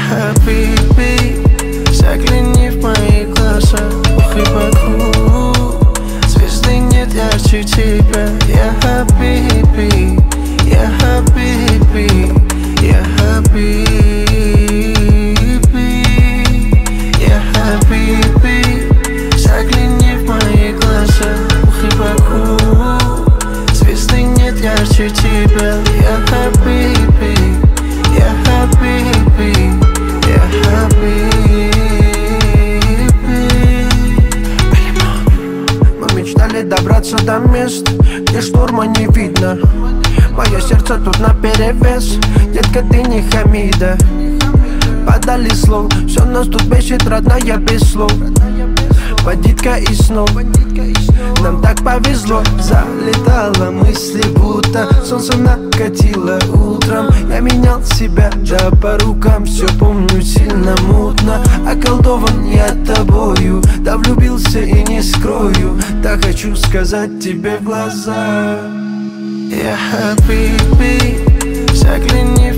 Хабиби, загляни в мои глаза. Ох и Баку, звезды нет ярче тебя. Я Хабиби, я Хабиби, я Хабиби, я Хабиби, загляни в мои глаза. Ох и Баку, звезды нет ярче тебя. Я Хабиби, я Хабиби, я Хабиби. Мы мечтали добраться до мест, где шторма не видно. Мое сердце тут наперевес, детка, ты не Хамида. Подали слов, все нас тут бесит, родная, без слов. Водитка и снов, нам так повезло. Залетала мысли, будто солнце накатило утром. Я менял себя, да по рукам все помню сильно мутно. Околдован я тобою, да влюбился и не скрою. Так хочу сказать тебе в глаза. Я Хабиби, загляни